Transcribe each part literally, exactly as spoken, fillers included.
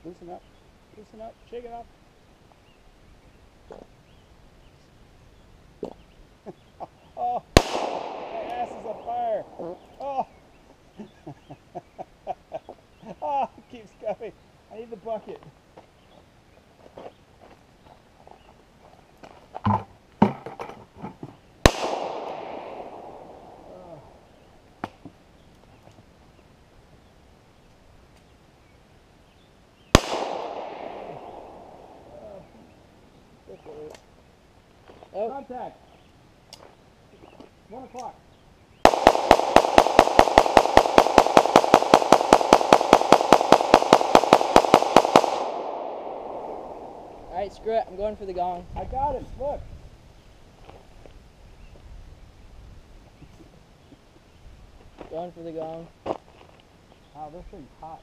Loosen up. Loosen up. Shake it up. Oh, my ass is on fire. Oh. Oh, it keeps going. I need the bucket. Oh. Contact. One o'clock. Alright, screw it. I'm going for the gong. I got him. Look. Going for the gong. Wow, this thing's hot.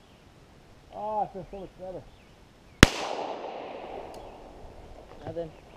Oh, I feel so much better. Nothing.